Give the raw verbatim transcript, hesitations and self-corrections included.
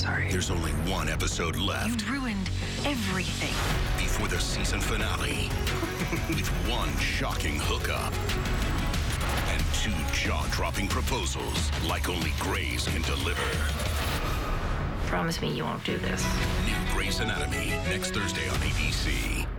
sorry. There's only one episode left. You ruined everything. Before the season finale. With one shocking hookup. And two jaw-dropping proposals like only Grey's can deliver. Promise me you won't do this. New Grey's Anatomy, next Thursday on A B C.